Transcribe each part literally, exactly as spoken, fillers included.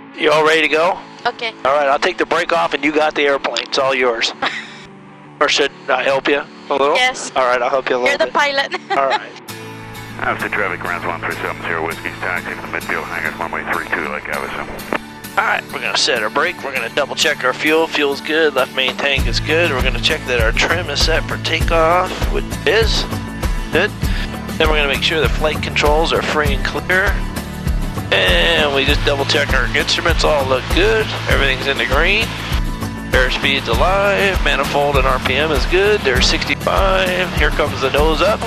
You all ready to go? Okay. All right, I'll take the brake off and you got the airplane. It's all yours. Or should I help you a little? Yes. All right, I'll help you a little You're the bit. pilot. All right. Havasu traffic, grounds one three seven zero, Whiskey's taxi to the midfield hangars, runway three two, Lake Havasu. All right, we're going to set our brake. We're going to double check our fuel. Fuel's good. Left main tank is good. We're going to check that our trim is set for takeoff, which is good. Then we're going to make sure the flight controls are free and clear. And we just double check our instruments. All look good. Everything's in the green. Airspeed's alive. Manifold and R P M is good. There's sixty-five. Here comes the nose up.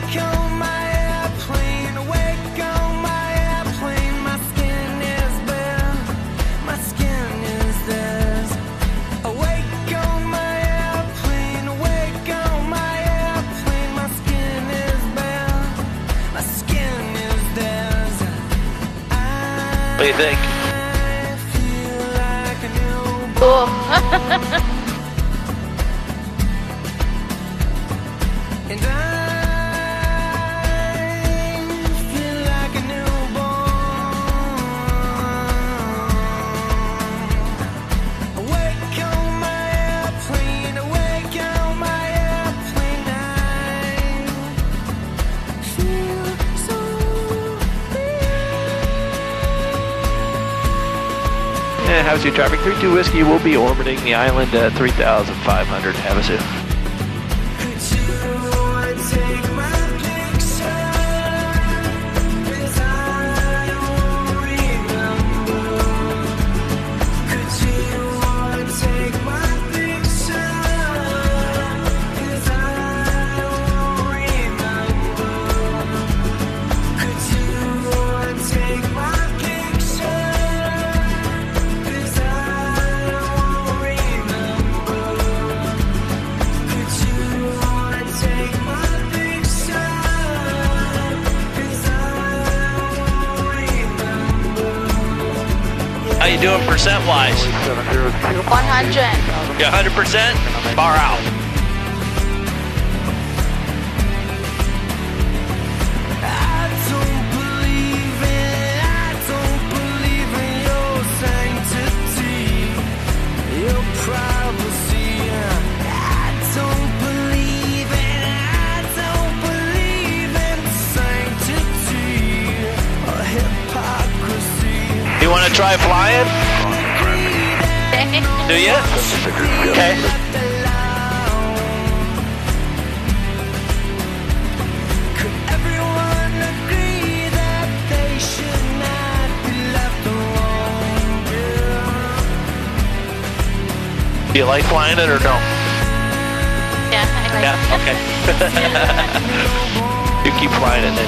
What do you think? Cool. And Havasu traffic, three two Whiskey will be orbiting the island at three thousand five hundred Havasu. How you doing percent-wise? one hundred. You one hundred percent? Bar out. You want to try flying? Do you? Okay. Do you like flying it or no? Yeah, I like Yeah, okay. You keep flying it then.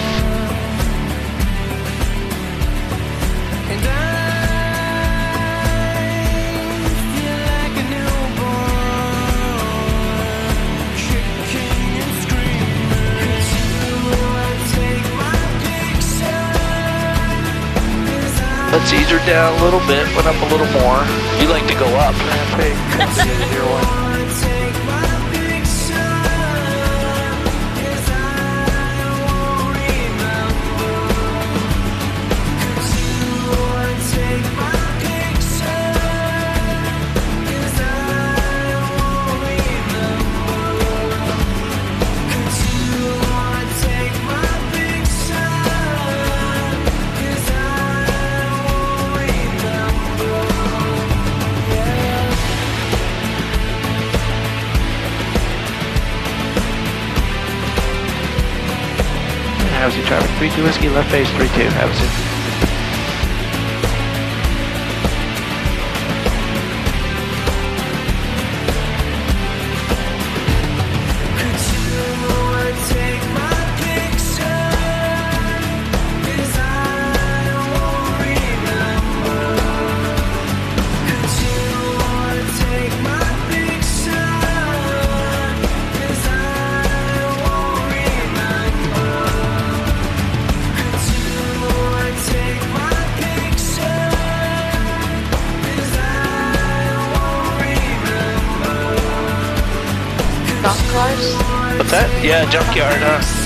Let's ease her down a little bit, went up a little more. You like to go up. Havasu traffic, three two Whiskey, left face three two, Havasu. Junk cars? What's that? Yeah, junkyard, huh?